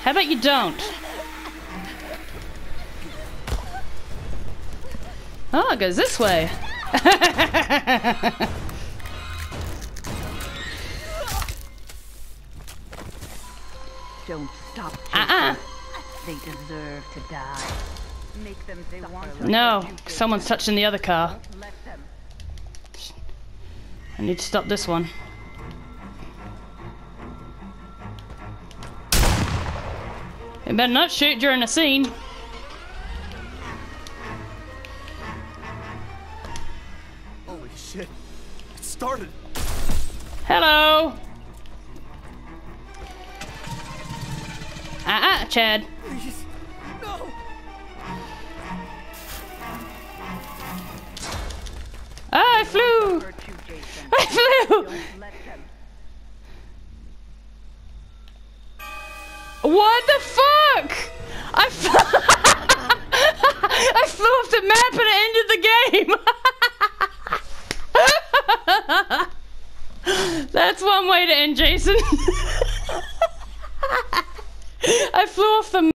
How about you don't? Oh, it goes this way. Don't stop chasing. They deserve to die. Make them they want to. No, someone's touching the other car. Let them. I need to stop this one. You better not shoot during a scene. Holy shit. It started. Hello. Chad. Please. No. I flew. Hurt you, Jason. I flew. Don't let them. What the fuck? I flew off the map and it ended the game. That's one way to end Jason. I flew off the